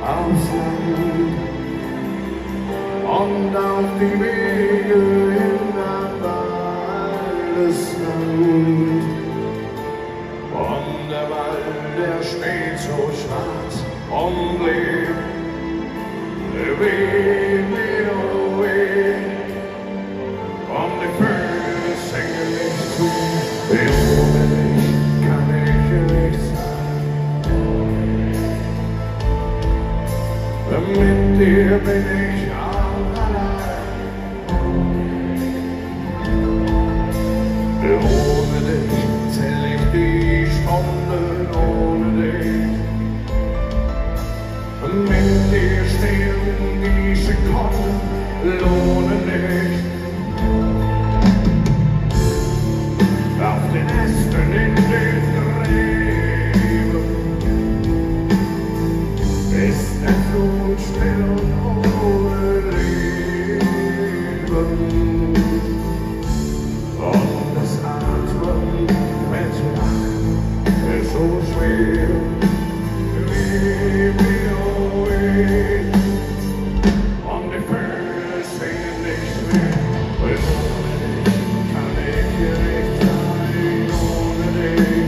aufs Land und auf die Wege in ein Waldesland. Und der Wald, der steht so schwarz und lebt, weh mir, oh weh, und die Vögel singen nicht zu, ohne dich kann ich nicht sein. Mit dir bin ich auch allein. Ohne dich zähl ich die Stunden, ohne dich. Mit dir stehen die Sekunden, lohnen nicht. Auf den Ästen in den Gräben ist es nun still und ohne Leben. Und das Atmen fällt ist so schwer, wie oh weh. Und die Vögel singen nicht mehr, ohne dich kann ich hier nicht sein, ohne dich.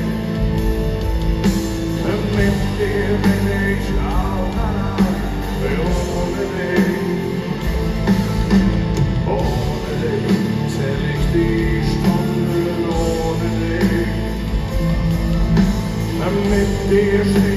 Mit dir bin ich auch allein, ohne dich. Ohne dich zähl ich die Stunden, ohne dich. Mit dir steht